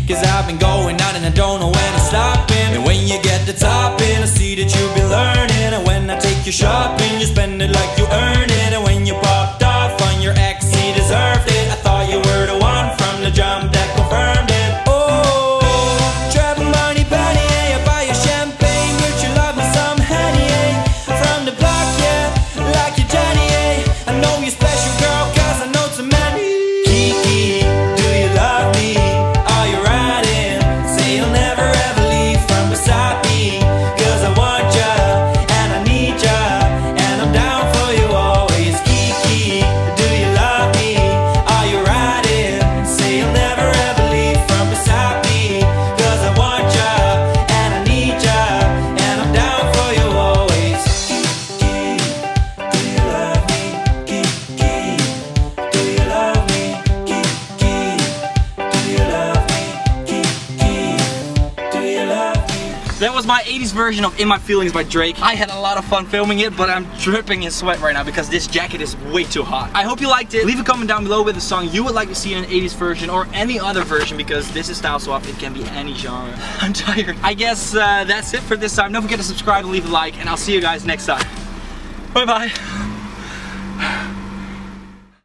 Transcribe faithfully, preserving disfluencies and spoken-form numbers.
Cause I've been going out and I don't know when I'm stopping. And when you get the topping, I see that you've been learning. And when I take you shopping, you spend it like you earn it. And when you popped off on your ex, he deserved it. I thought you were the one from the jump that confirmed it. Oh, travel money penny, eh? I buy you champagne, but you love me some Henny, eh? From the block, yeah, like you Jenny, eh? I know you're special, girl, cause I know too many. Kiki, do you love me? Are you riding? Say you'll never ever leave from beside me. Cause I want ya, and I need ya, and I'm down for you always. Kiki, do you love me? Are you riding? Say you'll never ever leave from beside me. Cause I want ya, and I need ya, and I'm down for you always. Kiki, do you love me? Kiki, do you love me? Kiki, do you love me? Kiki, do you love me? That was my eighties version of In My Feelings by Drake. I had a lot of fun filming it, but I'm dripping in sweat right now because this jacket is way too hot. I hope you liked it. Leave a comment down below with a song you would like to see in an eighties version or any other version, because this is Style Swap. It can be any genre. I'm tired. I guess uh, that's it for this time. Don't forget to subscribe and leave a like, and I'll see you guys next time. Bye bye.